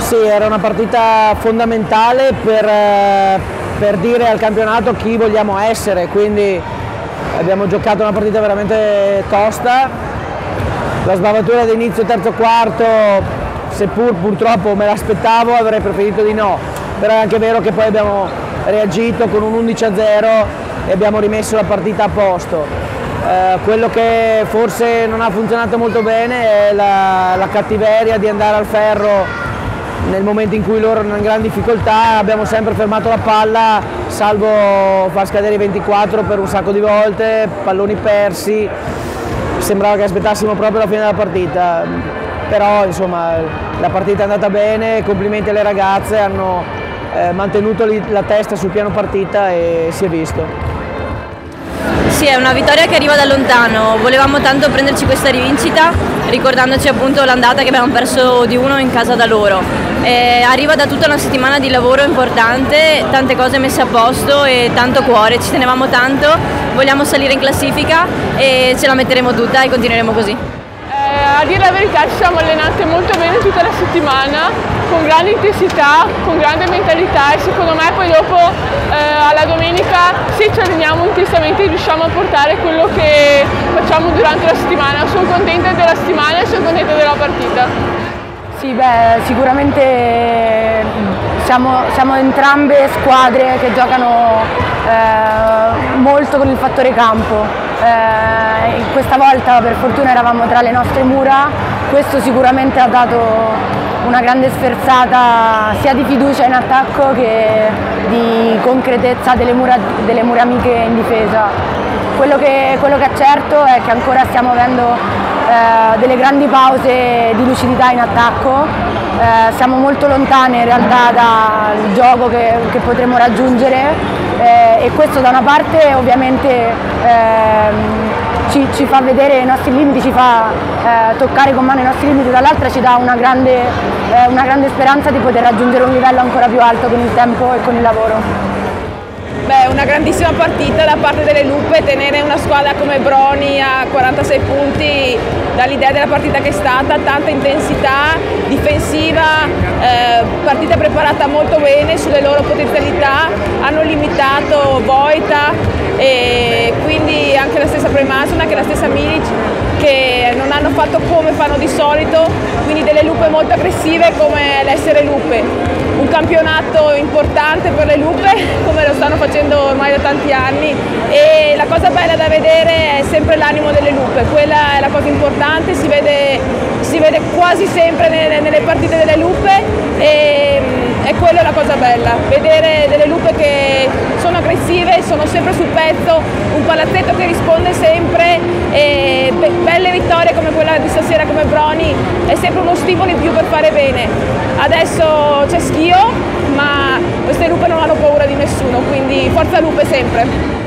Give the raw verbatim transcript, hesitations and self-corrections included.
Sì, era una partita fondamentale per, per dire al campionato chi vogliamo essere, quindi abbiamo giocato una partita veramente tosta. La sbavatura di inizio terzo quarto, seppur purtroppo me l'aspettavo, avrei preferito di no, però è anche vero che poi abbiamo reagito con un undici a zero e abbiamo rimesso la partita a posto. Eh, quello che forse non ha funzionato molto bene è la, la cattiveria di andare al ferro nel momento in cui loro erano in gran difficoltà. Abbiamo sempre fermato la palla, salvo far scadere i ventiquattro per un sacco di volte, palloni persi, sembrava che aspettassimo proprio la fine della partita, però insomma la partita è andata bene, complimenti alle ragazze, hanno eh, mantenuto la testa sul piano partita e si è visto. Sì, è una vittoria che arriva da lontano, volevamo tanto prenderci questa rivincita ricordandoci appunto l'andata che abbiamo perso di uno in casa da loro. E arriva da tutta una settimana di lavoro importante, tante cose messe a posto e tanto cuore, ci tenevamo tanto, vogliamo salire in classifica e ce la metteremo tutta e continueremo così. Eh, a dire la verità ci siamo allenate molto bene tutta la settimana, con grande intensità, con grande mentalità e secondo me poi dopo eh, alla domenica se ci alleniamo intensamente riusciamo a portare quello che facciamo durante la settimana. Sono contenta della settimana e sono contenta della partita. Sì, beh, sicuramente siamo, siamo entrambe squadre che giocano eh, molto con il fattore campo. Eh, questa volta per fortuna eravamo tra le nostre mura, questo sicuramente ha dato una grande sferzata sia di fiducia in attacco che di concretezza delle mura, delle mura amiche in difesa. Quello che, quello che è certo è che ancora stiamo avendo eh, delle grandi pause di lucidità in attacco, eh, siamo molto lontane in realtà dal gioco che, che potremo raggiungere eh, e questo da una parte ovviamente eh, Ci, ci fa vedere i nostri limiti, ci fa eh, toccare con mano i nostri limiti, dall'altra ci dà una grande, eh, una grande speranza di poter raggiungere un livello ancora più alto con il tempo e con il lavoro. Beh, una grandissima partita da parte delle Luppe, tenere una squadra come Broni a quarantasei punti dà l'idea della partita che è stata, tanta intensità difensiva, eh, partita preparata molto bene sulle loro potenzialità, hanno limitato Vojta e quindi anche la stessa Premason, anche la stessa Milic che non hanno fatto come fanno di solito, quindi delle Luppe molto aggressive come l'essere Luppe. Un campionato importante per le Luppe come lo stanno facendo ormai da tanti anni e la cosa bella da vedere è sempre l'animo delle Luppe, quella è la cosa importante, si vede, si vede quasi sempre nelle, nelle partite delle Luppe e, e quella è la cosa bella, vedere delle Luppe che sono aggressive, sono sempre sul pezzo, un palazzetto che risponde sempre e be belle vittorie come quella di stasera come Broni è sempre uno stimolo in più per fare bene. Adesso c'è Schio, ma queste Luppe non hanno paura di nessuno, quindi forza Luppe sempre!